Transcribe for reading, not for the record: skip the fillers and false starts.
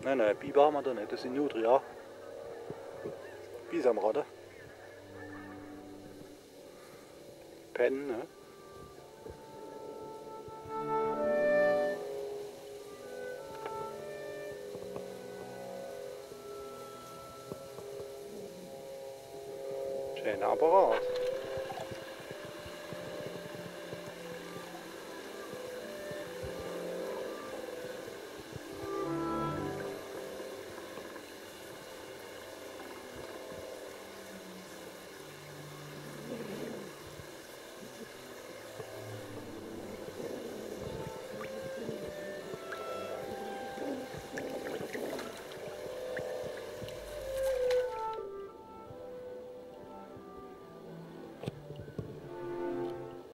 Nein, nein, Biber haben wir da nicht, das sind Nutria. Bisamratte. Pennen, ne? Schöner Apparat.